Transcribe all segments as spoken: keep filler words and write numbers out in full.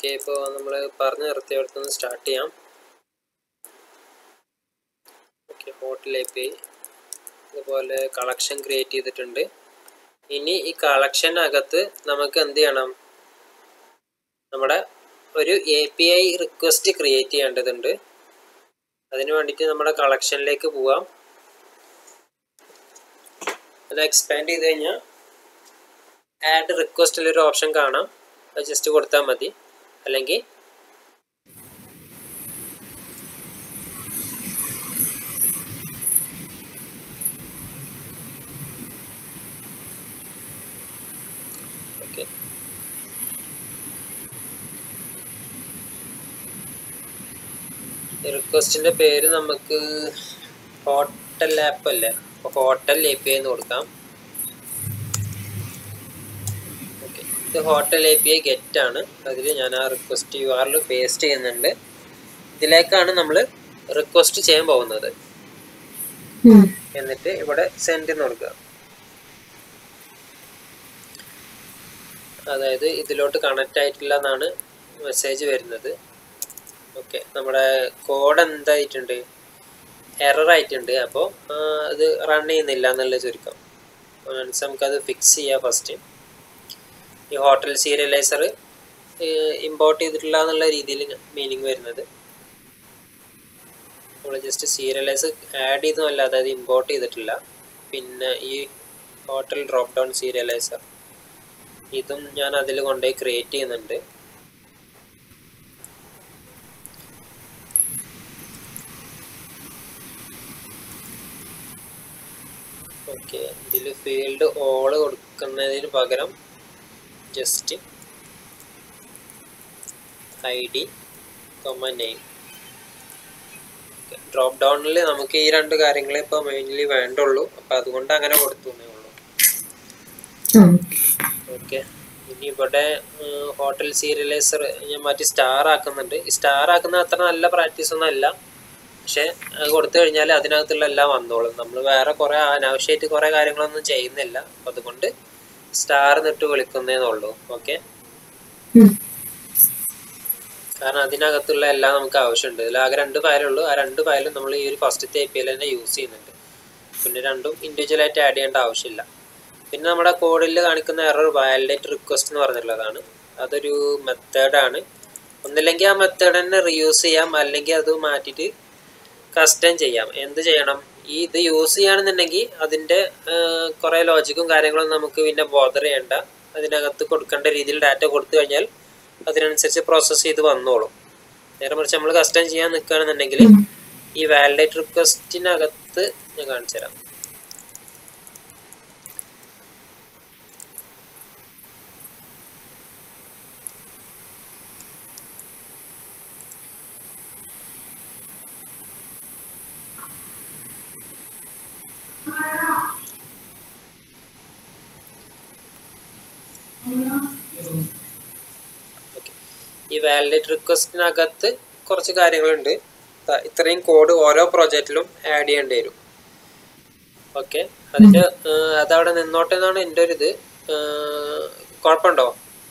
Okay, ഇപ്പോൾ നമ്മൾ പറഞ്ഞു നിർത്തിയെടുത്തുനിന്ന് സ്റ്റാർട്ട് ചെയ്യാം. Okay, hotel A P I അതുപോലെ കളക്ഷൻ ക്രിയേറ്റ് ചെയ്തിട്ടുണ്ട്. ഇനി ഈ കളക്ഷനകത്ത് നമുക്ക് എന്ത് ചെയ്യണം? നമ്മുടെ ഒരു A P I request create ചെയ്യേണ്ടതുണ്ട്. അതിന് വേണ്ടിയിട്ട് നമ്മുടെ കളക്ഷനിലേക്ക് പോവാം. അത് എക്സ്പാൻഡ് ചെയ്ത് കഴിഞ്ഞാൽ ആഡ് റിക്വസ്റ്റിലൊരു ഓപ്ഷൻ കാണാം. അത് ജസ്റ്റ് കൊടുത്താൽ മതി. അല്ലെങ്കിൽ ഓക്കെ, റിക്വസ്റ്റിൻ്റെ പേര് നമുക്ക് ഹോട്ടൽ ആപ്പ് അല്ലേ, അപ്പോൾ ഹോട്ടൽ എ പി ഐ എന്ന് കൊടുക്കാം. ഓക്കെ, ഇത് hotel A P I get ആണ്. അതിൽ ഞാൻ ആ റിക്വസ്റ്റ് യു ആറിൽ പേസ്റ്റ് ചെയ്യുന്നുണ്ട്. ഇതിലേക്കാണ് നമ്മൾ റിക്വസ്റ്റ് ചെയ്യാൻ പോകുന്നത്. എന്നിട്ട് ഇവിടെ സെൻഡ് എന്ന് കൊടുക്കുക. അതായത് ഇതിലോട്ട് കണക്റ്റ് ആയിട്ടില്ല എന്നാണ് മെസ്സേജ് വരുന്നത്. ഓക്കെ, നമ്മുടെ കോഡ് എന്തായിട്ടുണ്ട്? എറർ ആയിട്ടുണ്ട്. അപ്പോൾ അത് റൺ ചെയ്യുന്നില്ല എന്നുള്ള ചുരുക്കം. മീൻസ് നമുക്കത് ഫിക്സ് ചെയ്യാം. ഫസ്റ്റ് ഈ ഹോട്ടൽ സീരിയലൈസർ ഇമ്പോർട്ട് ചെയ്തിട്ടില്ല എന്നുള്ള രീതിയിൽ മീനിങ് വരുന്നത്. നമ്മൾ ജസ്റ്റ് സീരിയലൈസർ ആഡ് ചെയ്തുമല്ല, അതായത് ഇമ്പോർട്ട് ചെയ്തിട്ടില്ല. പിന്നെ ഈ ഹോട്ടൽ ഡ്രോപ്പ് ഡൗൺ സീരിയലൈസർ ഇതും ഞാൻ അതിൽ കൊണ്ടുപോയി ക്രിയേറ്റ് ചെയ്യുന്നുണ്ട്. ഓക്കെ, ഇതിൽ ഫീൽഡ് ഓള് കൊടുക്കുന്നതിന് പകരം just I D comma name. ഡ്രോപ്പ് ഡൗണിൽ നമുക്ക് ഈ രണ്ട് കാര്യങ്ങളെ ഇപ്പോൾ മെയിൻലി വേണ്ടുള്ളൂ. അപ്പം അതുകൊണ്ട് അങ്ങനെ കൊടുത്തു എന്നേ ഉള്ളൂ. ഓക്കെ, ഇനി ഇവിടെ ഹോട്ടൽ സീരിയലൈസർ ഞാൻ മാറ്റി സ്റ്റാർ ആക്കുന്നുണ്ട്. ഈ സ്റ്റാർ ആക്കുന്നത് അത്ര നല്ല പ്രാക്ടീസ് ഒന്നും അല്ല. പക്ഷെ അത് കൊടുത്തു കഴിഞ്ഞാൽ അതിനകത്തുള്ള എല്ലാം വന്നോളും. നമ്മൾ വേറെ കുറേ അനാവശ്യമായിട്ട് കുറേ കാര്യങ്ങളൊന്നും ചെയ്യുന്നില്ല. അപ്പം അതുകൊണ്ട് സ്റ്റാർ നിട്ട് വിളിക്കുന്നേന്നുള്ളൂ. ഓക്കെ, കാരണം അതിനകത്തുള്ള എല്ലാം നമുക്ക് ആവശ്യമുണ്ട്. ഇതിൽ ആകെ രണ്ട് ഫയലുള്ളൂ. ആ രണ്ട് ഫയലും നമ്മൾ ഈ ഒരു ഫസ്റ്റത്തെ എ പി ഐയിൽ തന്നെ യൂസ് ചെയ്യുന്നുണ്ട്. പിന്നെ രണ്ടും ഇൻഡിവിജ്വലായിട്ട് ആഡ് ചെയ്യേണ്ട ആവശ്യമില്ല. പിന്നെ നമ്മുടെ കോഡിൽ കാണിക്കുന്ന എറർ വാലിഡേറ്റ് റിക്വസ്റ്റ് എന്ന് പറഞ്ഞിട്ടുള്ളതാണ്. അതൊരു മെത്തേഡാണ്. ഒന്നില്ലെങ്കിൽ ആ മെത്തേഡ് തന്നെ റീയൂസ് ചെയ്യാം, അല്ലെങ്കിൽ അത് മാറ്റിയിട്ട് കസ്റ്റം ചെയ്യാം. എന്ത് ചെയ്യണം? ഈ ഇത് യൂസ് ചെയ്യുകയാണെന്നുണ്ടെങ്കിൽ അതിൻ്റെ കുറേ ലോജിക്കും കാര്യങ്ങളും നമുക്ക് പിന്നെ ബോദർ ചെയ്യേണ്ട. അതിനകത്ത് കൊടുക്കേണ്ട രീതിയിൽ ഡാറ്റ കൊടുത്തു കഴിഞ്ഞാൽ അതിനനുസരിച്ച് പ്രോസസ്സ് ചെയ്ത് വന്നോളും. നേരെ മറിച്ച് നമ്മൾ കസ്റ്റം ചെയ്യാൻ നിൽക്കുകയാണെന്നുണ്ടെങ്കിൽ ഈ വാലിഡേറ്റ് റിക്വസ്റ്റിനകത്ത് ഞാൻ കാണിച്ചു തരാം. ഈ വാലിഡേറ്റ് റിക്വസ്റ്റിനകത്ത് കുറച്ച് കാര്യങ്ങളുണ്ട്. ഇത്രയും കോഡ് ഓരോ പ്രോജക്റ്റിലും ആഡ് ചെയ്യേണ്ടി വരും. ഓക്കെ, അതിൻ്റെ അതവിടെ നിന്നോട്ടെ എന്നാണ് എൻ്റെ ഒരു ഇത്. കുഴപ്പമുണ്ടോ?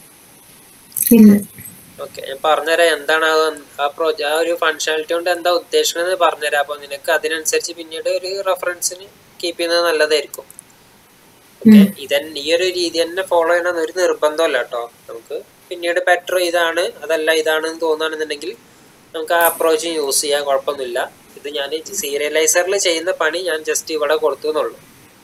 ഓക്കെ, ഞാൻ പറഞ്ഞുതരാം എന്താണ് ആ പ്രോജക്റ്റ് ആ ഒരു ഫങ്ഷനാലിറ്റി കൊണ്ട് എന്താ ഉദ്ദേശിക്കുന്നത് പറഞ്ഞുതരാം. അപ്പോൾ നിനക്ക് അതിനനുസരിച്ച് പിന്നീട് ഒരു റെഫറൻസിന് കീപ്പ് ചെയ്യുന്നത് നല്ലതായിരിക്കും. ഓക്കെ, ഇതന്നെ ഈ ഒരു രീതി തന്നെ ഫോളോ ചെയ്യണമെന്ന് ഒരു നിർബന്ധമല്ല കേട്ടോ. നമുക്ക് പിന്നീട് ബെറ്റർ ഇതാണ് അതല്ല ഇതാണെന്ന് തോന്നുകയാണെന്നുണ്ടെങ്കിൽ നമുക്ക് ആ അപ്രോച്ച് യൂസ് ചെയ്യാൻ കുഴപ്പമൊന്നുമില്ല. ഇത് ഞാൻ സീരിയലൈസറിൽ ചെയ്യുന്ന പണി ഞാൻ ജസ്റ്റ് ഇവിടെ കൊടുത്തു എന്നുള്ളൂ.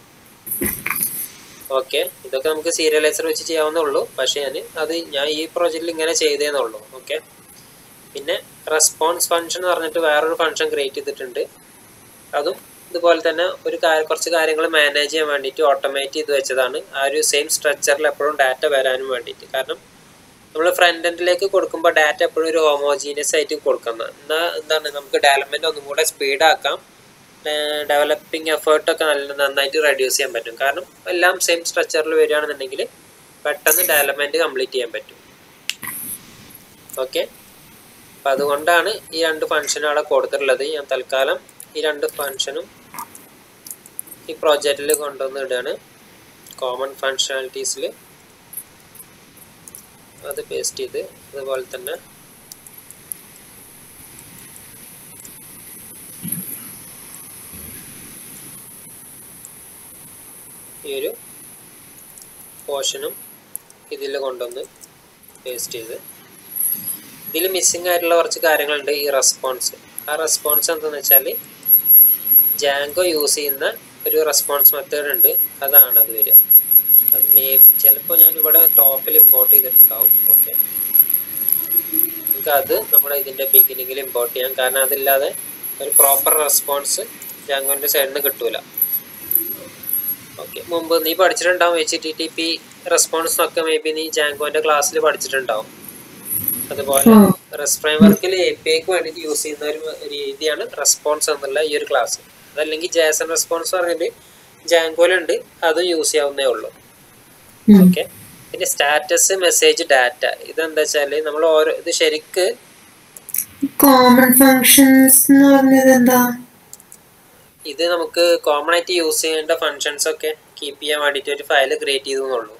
ഓക്കെ, ഇതൊക്കെ നമുക്ക് സീരിയലൈസർ വെച്ച് ചെയ്യാവുന്നുള്ളൂ. പക്ഷേ ഞാൻ അത് ഞാൻ ഈ പ്രോജക്റ്റിൽ ഇങ്ങനെ ചെയ്തേന്നുള്ളൂ. ഓക്കെ, പിന്നെ റെസ്പോൺസ് ഫംഗ്ഷൻ എന്ന് പറഞ്ഞിട്ട് വേറൊരു ഫംഗ്ഷൻ ക്രിയേറ്റ് ചെയ്തിട്ടുണ്ട്. അതും ഇതുപോലെ തന്നെ ഒരു കുറച്ച് കാര്യങ്ങൾ മാനേജ് ചെയ്യാൻ വേണ്ടിയിട്ട് ഓട്ടോമേറ്റ് ചെയ്ത് വെച്ചതാണ്. ആ ഒരു സെയിം സ്ട്രക്ചറിൽ എപ്പോഴും ഡാറ്റ വരാനും വേണ്ടിയിട്ട്. കാരണം നമ്മൾ ഫ്രണ്ട് എൻഡിലേക്ക് കൊടുക്കുമ്പോൾ ഡാറ്റ എപ്പോഴും ഒരു ഹോമോജീനിയസ് ആയിട്ട് കൊടുക്കുന്നത്. എന്നാൽ എന്താണ് നമുക്ക് ഡെവലപ്മെൻറ്റ് ഒന്നും കൂടെ സ്പീഡാക്കാം. ഡെവലപ്പിംഗ് എഫേർട്ടൊക്കെ നല്ല നന്നായിട്ട് റെഡ്യൂസ് ചെയ്യാൻ പറ്റും. കാരണം എല്ലാം സെയിം സ്ട്രക്ചറിൽ വരികയാണെന്നുണ്ടെങ്കിൽ പെട്ടെന്ന് ഡെവലപ്മെൻറ്റ് കംപ്ലീറ്റ് ചെയ്യാൻ പറ്റും. ഓക്കെ, അപ്പം അതുകൊണ്ടാണ് ഈ രണ്ട് ഫംഗ്ഷനും അവിടെ കൊടുത്തിട്ടുള്ളത്. ഞാൻ തൽക്കാലം ഈ രണ്ട് ഫംഗ്ഷനും ഈ പ്രോജക്റ്റിൽ കൊണ്ടുവന്ന് ഇടുകയാണ്. കോമൺ ഫങ്ഷനാലിറ്റീസിൽ അത് പേസ്റ്റ് ചെയ്ത് അതുപോലെ തന്നെ ഈ ഒരു പോർഷനും ഇതിൽ കൊണ്ടുവന്ന് പേസ്റ്റ് ചെയ്ത് ഇതിൽ മിസ്സിംഗ് ആയിട്ടുള്ള കുറച്ച് കാര്യങ്ങളുണ്ട്. ഈ റെസ്പോൺസ്, ആ റെസ്പോൺസ് എന്താണെന്ന് വെച്ചാൽ ജാങ്കോ യൂസ് ചെയ്യുന്ന ഒരു റെസ്പോൺസ് മെത്തേഡ് ഉണ്ട്, അതാണ് അത് വരിക. അത് മേ ചിലപ്പോൾ ഞാൻ ഇവിടെ ടോപ്പിൽ ഇമ്പോർട്ട് ചെയ്തിട്ടുണ്ടാവും. ഓക്കെ, നമുക്ക് അത് നമ്മുടെ ഇതിൻ്റെ ബിഗിനിങ്ങിൽ ഇമ്പോർട്ട് ചെയ്യാം, കാരണം അതില്ലാതെ ഒരു പ്രോപ്പർ റെസ്പോൺസ് ജാങ്കോൻ്റെ സൈഡിൽ നിന്ന് കിട്ടൂല. ഓക്കെ, മുമ്പ് നീ പഠിച്ചിട്ടുണ്ടാവും H T T P response എന്നൊക്കെ മേ ബി നീ ജാങ്കോൻ്റെ ക്ലാസ്സിൽ പഠിച്ചിട്ടുണ്ടാവും. അതുപോലെ റെസ്റ്റ് ഫ്രെയിംവർക്കിൽ എ പി ഐക്ക് വേണ്ടിയിട്ട് യൂസ് ചെയ്യുന്ന ഒരു രീതിയാണ് റെസ്പോൺസ് എന്നുള്ള ഈ ഒരു ക്ലാസ്. അതല്ലെങ്കിൽ ജേസൺ റെസ്പോൺസ് പറഞ്ഞിട്ട് ജാങ്കോയിലുണ്ട്, അതും യൂസ് ചെയ്യാവുന്നേ ഉള്ളൂ. ഓക്കെ, പിന്നെ സ്റ്റാറ്റസ്, മെസ്സേജ്, ഡാറ്റ, ഇതെന്താ വെച്ചാൽ നമ്മൾ ഓരോ ഇത് ശരിക്ക് കോമൺ ഫങ്ഷൻസ് എന്ന് പറഞ്ഞത് എന്താ? ഇത് നമുക്ക് കോമൺ ആയിട്ട് യൂസ് ചെയ്യേണ്ട ഫങ്ഷൻസ് ഒക്കെ കീപ്പ് ചെയ്യാൻ വേണ്ടിയിട്ട് ഒരു ഫയൽ ക്രിയേറ്റ് ചെയ്തെന്നുള്ളൂ.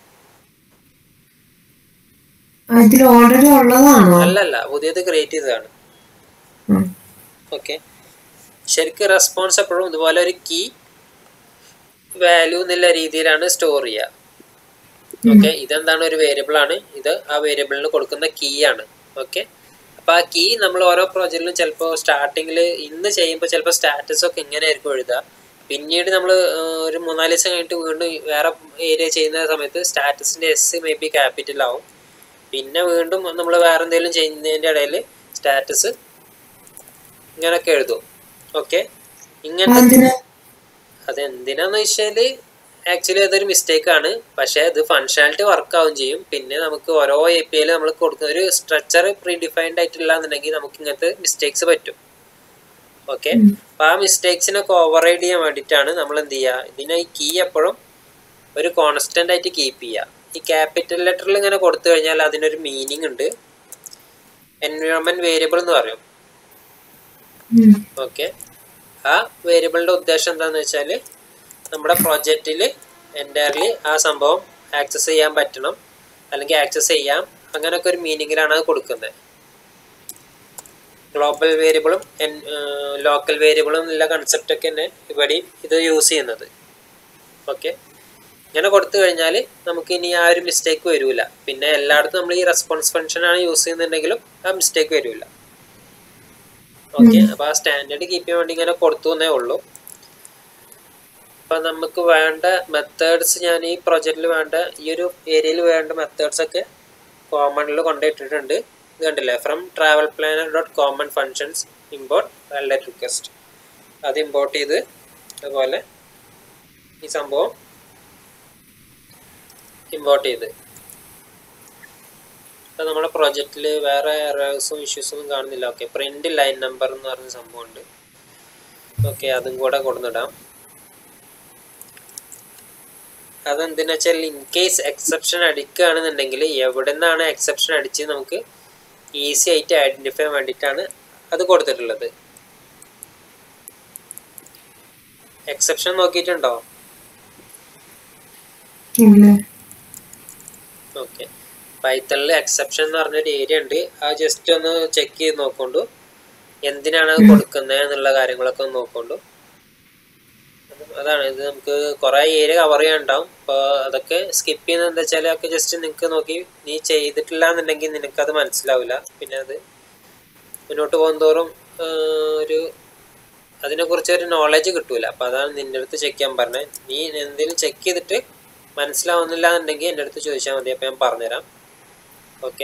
അല്ലല്ല, പുതിയത് ക്രിയേറ്റ് ചെയ്തതാണ്. ഓക്കെ, ശരിക്കും റെസ്പോൺസ് എപ്പോഴും ഇതുപോലെ ഒരു കീ വാല്യൂ എന്നുള്ള രീതിയിലാണ് സ്റ്റോർ ചെയ്യുക. ഓക്കെ, ഇതെന്താണ്, ഒരു വേരിയബിൾ ആണ്, ഇത് ആ വേരിയബിളിന് കൊടുക്കുന്ന കീ ആണ്. ഓക്കെ, അപ്പോൾ ആ കീ നമ്മൾ ഓരോ പ്രോജക്റ്റിലും ചിലപ്പോൾ സ്റ്റാർട്ടിങ്ങിൽ ഇന്ന് ചെയ്യുമ്പോൾ ചിലപ്പോൾ സ്റ്റാറ്റസ് ഒക്കെ ഇങ്ങനെ ആയിരിക്കും എഴുതുക. പിന്നീട് നമ്മൾ ഒരു മൂന്നാല് ദിവസം കഴിഞ്ഞിട്ട് വീണ്ടും വേറെ ഏരിയ ചെയ്യുന്ന സമയത്ത് സ്റ്റാറ്റസിൻ്റെ എസ് മേ ബി ക്യാപിറ്റൽ ആവും. പിന്നെ വീണ്ടും നമ്മൾ വേറെ എന്തെങ്കിലും ചെയ്യുന്നതിൻ്റെ ഇടയിൽ സ്റ്റാറ്റസ് ഇങ്ങനെയൊക്കെ എഴുതും. ഓക്കെ, ഇങ്ങനെ അതെന്തിനാന്ന് വെച്ചാൽ ആക്ച്വലി അതൊരു മിസ്റ്റേക്കാണ്, പക്ഷേ അത് ഫങ്ഷനാലിറ്റി വർക്കാവും ചെയ്യും. പിന്നെ നമുക്ക് ഓരോ എ പി ഐയിൽ നമ്മൾ കൊടുക്കുന്ന ഒരു സ്ട്രക്ചർ പ്രീ ഡിഫൈൻഡ് ആയിട്ടില്ല എന്നുണ്ടെങ്കിൽ നമുക്ക് ഇങ്ങനത്തെ മിസ്റ്റേക്സ് പറ്റും. ഓക്കെ, അപ്പോൾ ആ മിസ്റ്റേക്സിനൊക്കെ ഓവർ റൈഡ് ചെയ്യാൻ വേണ്ടിയിട്ടാണ് നമ്മൾ എന്ത് ചെയ്യുക, ഇതിനെ ഈ കീ എപ്പോഴും ഒരു കോൺസ്റ്റൻ്റ് ആയിട്ട് കീപ്പ് ചെയ്യുക. ഈ ക്യാപിറ്റൽ ലെറ്ററിൽ ഇങ്ങനെ കൊടുത്തു കഴിഞ്ഞാൽ അതിനൊരു മീനിങ് ഉണ്ട്, എൻവയോൺമെൻറ്റ് വേരിയബിൾ എന്ന് പറയും. ഓക്കെ, ആ വേരിയബിളിൻ്റെ ഉദ്ദേശം എന്താണെന്ന് വെച്ചാൽ നമ്മുടെ പ്രൊജക്റ്റിൽ എൻ്റയർലി ആ സംഭവം ആക്സസ് ചെയ്യാൻ പറ്റണം, അല്ലെങ്കിൽ ആക്സസ് ചെയ്യാം, അങ്ങനെയൊക്കെ ഒരു മീനിങ്ങിലാണ് അത് കൊടുക്കുന്നത്. ഗ്ലോബൽ വേരിയബിളും ലോക്കൽ വേരിയബിളും എന്നുള്ള കൺസെപ്റ്റൊക്കെ തന്നെ ഇവിടെയും ഇത് യൂസ് ചെയ്യുന്നത്. ഓക്കെ, ഇങ്ങനെ കൊടുത്തു കഴിഞ്ഞാൽ നമുക്ക് ഇനി ആ ഒരു മിസ്റ്റേക്ക് വരില്ല. പിന്നെ എല്ലായിടത്തും നമ്മൾ ഈ റെസ്പോൺസ് ഫംഗ്ഷനാണ് യൂസ് ചെയ്യുന്നുണ്ടെങ്കിലും ആ മിസ്റ്റേക്ക് വരില്ല. ഓക്കെ, അപ്പോൾ ആ സ്റ്റാൻഡേർഡ് കീപ്പ് ചെയ്യാൻ വേണ്ടി ഇങ്ങനെ കൊടുത്തു എന്നേ ഉള്ളൂ. അപ്പം നമുക്ക് വേണ്ട മെത്തേഡ്സ് ഞാൻ ഈ പ്രൊജക്റ്റിൽ വേണ്ട ഈ ഒരു ഏരിയയിൽ വേണ്ട മെത്തേഡ്സൊക്കെ കോമണിൽ കൊണ്ടുപോയിട്ടിട്ടുണ്ട്. ഇത് കണ്ടില്ലേ, from travel planner dot common functions import validate request, അത് ഇമ്പോർട്ട് ചെയ്ത് അതുപോലെ ഈ സംഭവം ഇമ്പോർട്ട് ചെയ്ത് അപ്പം നമ്മുടെ പ്രൊജക്റ്റിൽ വേറെ എറേഴ്സും ഇഷ്യൂസൊന്നും കാണുന്നില്ല. ഓക്കെ, പ്രിൻ്റ് ലൈൻ നമ്പർ എന്ന് പറഞ്ഞ സംഭവമുണ്ട്. ഓക്കെ, അതും കൂടെ കൊടുത്തിടാം. അതെന്തിനാ വെച്ചാൽ ഇൻ കേസ് എക്സെപ്ഷൻ അടിക്കുകയാണെന്നുണ്ടെങ്കിൽ എവിടെ നിന്നാണ് എക്സെപ്ഷൻ അടിച്ച് നമുക്ക് ഈസി ആയിട്ട് ഐഡൻറ്റിഫൈ ചെയ്യാൻ വേണ്ടിയിട്ടാണ് അത് കൊടുത്തിട്ടുള്ളത്. എക്സെപ്ഷൻ നോക്കിയിട്ടുണ്ടോ? ഓക്കെ, പൈത്തണിൽ എക്സെപ്ഷൻ എന്ന് പറഞ്ഞൊരു ഏരിയ ഉണ്ട്, ആ ജസ്റ്റ് ഒന്ന് ചെക്ക് ചെയ്ത് നോക്കൊണ്ടു, എന്തിനാണ് അത് കൊടുക്കുന്നത് എന്നുള്ള കാര്യങ്ങളൊക്കെ ഒന്ന് നോക്കൊണ്ടു. അതാണ് ഇത്, നമുക്ക് കുറേ ഏരിയ കവർ ചെയ്യാനുണ്ടാവും. അപ്പോൾ അതൊക്കെ സ്കിപ്പ് ചെയ്യുന്നത് എന്താ വെച്ചാൽ ഒക്കെ ജസ്റ്റ് നിങ്ങൾക്ക് നോക്കി നീ ചെയ്തിട്ടില്ല എന്നുണ്ടെങ്കിൽ നിനക്കത് മനസ്സിലാവില്ല. പിന്നെ അത് മുന്നോട്ട് പോകുന്തോറും ഒരു അതിനെക്കുറിച്ച് ഒരു നോളജ് കിട്ടൂല. അപ്പോൾ അതാണ് നിൻ്റെ അടുത്ത് ചെക്ക് ചെയ്യാൻ പറഞ്ഞത്. നീ എന്തെങ്കിലും ചെക്ക് ചെയ്തിട്ട് മനസ്സിലാവുന്നില്ല എന്നുണ്ടെങ്കിൽ എൻ്റെ അടുത്ത് ചോദിച്ചാൽ മതി, അപ്പോൾ ഞാൻ പറഞ്ഞുതരാം. ഓക്കെ,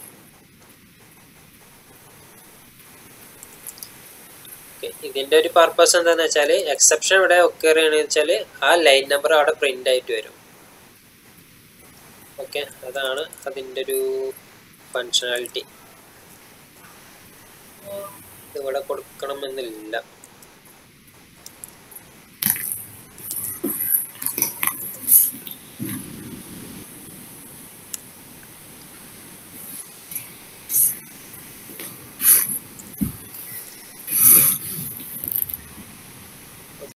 ഇതിൻ്റെ ഒരു പർപ്പസ് എന്താണെന്ന് വെച്ചാൽ എക്സെപ്ഷൻ ഇവിടെ ഒക്കർ ചെയ്യണമെന്ന് വെച്ചാൽ ആ ലൈൻ നമ്പർ അവിടെ പ്രിൻ്റ് ആയിട്ട് വരും. ഓക്കെ, അതാണ് അതിൻ്റെ ഒരു ഫങ്ഷനാലിറ്റി. ഇതിവിടെ കൊടുക്കണമെന്നില്ല.